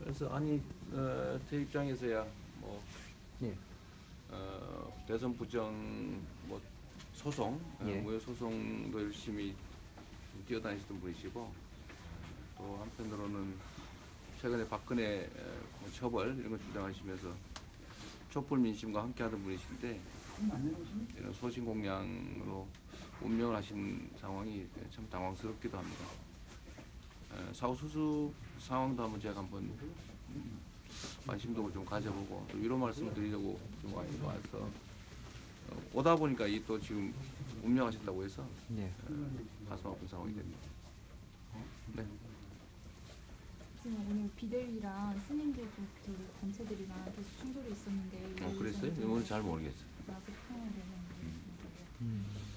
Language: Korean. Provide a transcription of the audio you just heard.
그래서 아니 제 입장에서야 뭐 예. 대선 부정 뭐 소송, 예. 무효 소송도 열심히 뛰어다니시던 분이시고 또 한편으로는 최근에 박근혜 뭐 처벌 이런 걸 주장하시면서 촛불 민심과 함께하던 분이신데 이런 소신 공양으로 운명을 하신 상황이 참 당황스럽기도 합니다. 사후 수습 상황도 한번 제가 한번 관심도 좀 가져보고 또 위로 말씀을 드리려고 좀 와서 오다 보니까 이 또 지금 운명하신다고 해서 예. 가슴 아픈 상황이 됩니다. 네. 지금 오늘 비대위랑 스님들 그 단체들이랑 계속 충돌이 있었는데 그랬어요? 이건 잘 모르겠어요. 야구 평을 내는 음.